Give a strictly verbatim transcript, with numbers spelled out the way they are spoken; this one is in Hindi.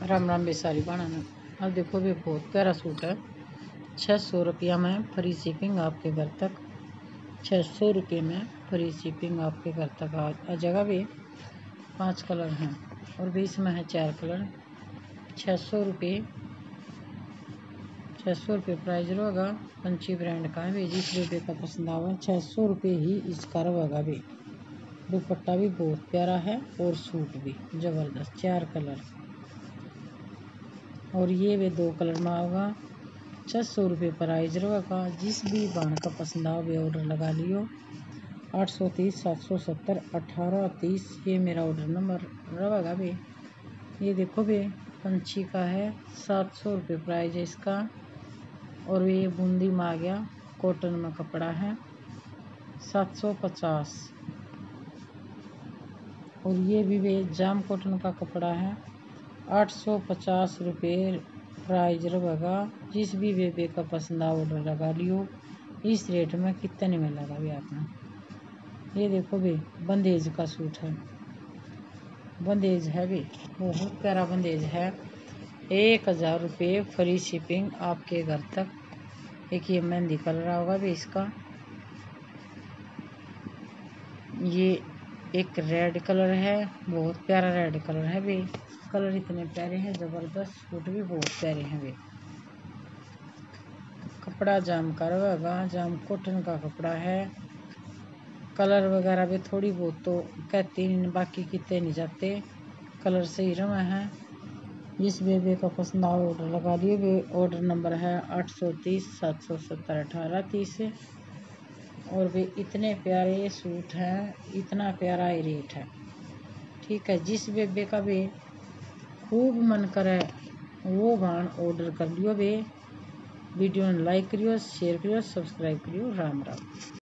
राम राम बेसारी बनाना। अब देखो भी बहुत प्यारा सूट है। छः सौ रुपया में फ्री शिपिंग आपके घर तक। छः सौ रुपये में फ्री शिपिंग आपके घर तक आ जाएगा भी। पांच कलर हैं और बीच में है चार कलर। छः सौ रुपये छः सौ रुपये प्राइस रहेगा। पंची ब्रांड का है भी। जिस रुपये का पसंद आवा छः सौ रुपये ही इसका रहेगा भी। दुपट्टा भी बहुत प्यारा है और सूट भी ज़बरदस्त। चार कलर और ये भी दो कलर में होगा। छः सौ रुपये प्राइस रहेगा। जिस भी बाण का पसंद आओ भी ऑर्डर लगा लियो। आठ सौ तीस सात सौ सत्तर अठारह तीस ये मेरा ऑर्डर नंबर रहेगा भी। ये देखो भी पंछी का है। सात सौ रुपये प्राइस है इसका। और ये बूंदी में आ गया। कॉटन में कपड़ा है। सात सौ पचास और ये भी वे जाम कॉटन का कपड़ा है। आठ सौ पचास रुपये प्राइस रहेगा। जिस भी बेबे का पसंद आ ऑर्डर लगा लियो। इस रेट में कितने में लगा भी आपने। ये देखो भी बंदेज का सूट है। बंदेज है भी बहुत प्यारा बंदेज है। एक हज़ार रुपये फ्री शिपिंग आपके घर तक। एक ये मेहंदी कलर होगा भी इसका। ये एक रेड कलर है। बहुत प्यारा रेड कलर है भी। कलर इतने प्यारे हैं ज़बरदस्त। सूट भी बहुत प्यारे हैं भी। कपड़ा जाम का रहेगा। जाम कॉटन का कपड़ा है। कलर वगैरह भी थोड़ी बहुत तो कहती नहीं, बाकी कितने नहीं जाते। कलर सही रवा है। जिस बेबे का पसंद आओ ऑर्डर लगा दिए भी। ऑर्डर नंबर है आठ सौ तीस सात सौ सत्तर अठारह तीस। और भी इतने प्यारे सूट हैं। इतना प्यारा ही रेट है। ठीक है। जिस बेबे का भी खूब मन करे वो बाण ऑर्डर कर लियो बे। वीडियो ने लाइक करियो, शेयर करियो, सब्सक्राइब करियो। राम राम।